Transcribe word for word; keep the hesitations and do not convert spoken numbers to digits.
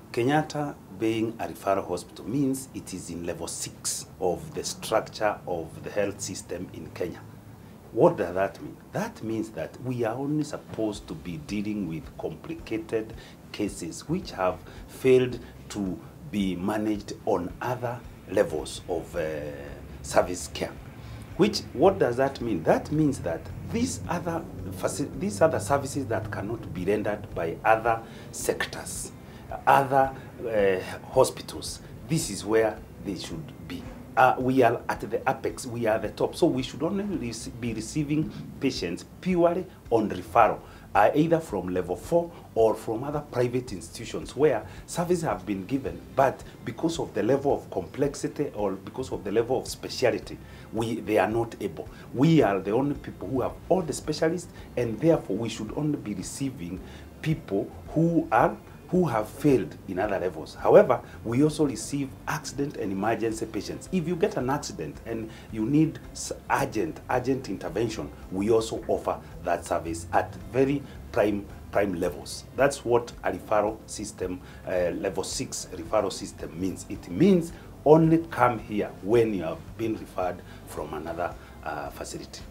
Kenyatta being a referral hospital means it is in level six of the structure of the health system in Kenya. What does that mean? That means that we are only supposed to be dealing with complicated cases which have failed to be managed on other levels of uh, service care. Which, what does that mean? That means that these other, these other services that cannot be rendered by other sectors, other uh, hospitals, this is where they should be. Uh, we are at the apex, we are the top, so we should only be receiving patients purely on referral, uh, either from level four or from other private institutions where services have been given, but because of the level of complexity or because of the level of speciality, we, they are not able. We are the only people who have all the specialists, and therefore we should only be receiving people who are who have failed in other levels. However, we also receive accident and emergency patients. If you get an accident and you need urgent, urgent intervention, we also offer that service at very prime prime levels. That's what a referral system, uh, level six referral system means. It means only come here when you have been referred from another uh, facility.